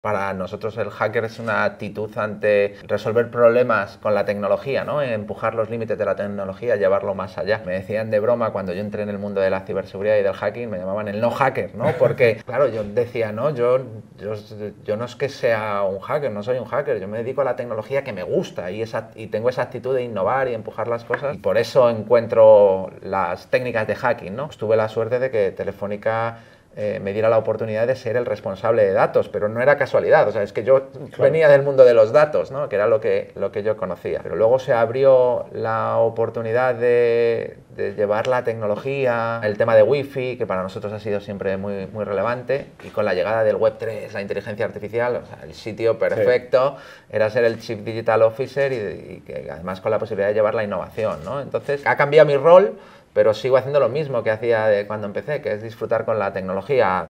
Para nosotros el hacker es una actitud ante resolver problemas con la tecnología, ¿no? Empujar los límites de la tecnología, llevarlo más allá. Me decían de broma cuando yo entré en el mundo de la ciberseguridad y del hacking, me llamaban el no hacker, ¿no? Porque, claro, yo decía, no, yo no es que sea un hacker, no soy un hacker, yo me dedico a la tecnología que me gusta y tengo esa actitud de innovar y empujar las cosas. Y por eso encuentro las técnicas de hacking, ¿no? Pues tuve la suerte de que Telefónica me diera la oportunidad de ser el responsable de datos, pero no era casualidad, o sea, es que yo venía del mundo de los datos, ¿no? Que era lo que yo conocía. Pero luego se abrió la oportunidad de llevar la tecnología, el tema de Wi-Fi, que para nosotros ha sido siempre muy, muy relevante, y con la llegada del Web3, la inteligencia artificial, o sea, el sitio perfecto era ser el Chief Digital Officer y que además con la posibilidad de llevar la innovación, ¿no? Entonces, ha cambiado mi rol, pero sigo haciendo lo mismo que hacía cuando empecé, que es disfrutar con la tecnología.